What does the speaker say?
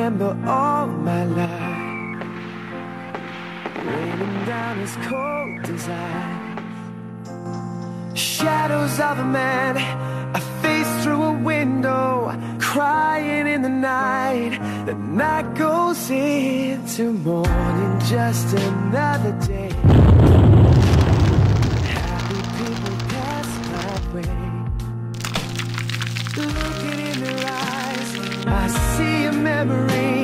remember all my life, raining down as cold as ice. Shadows of a man, a face through a window, crying in the night. The night goes into morning, just another day. Happy people pass my way. Looking in their eyes, I see a memory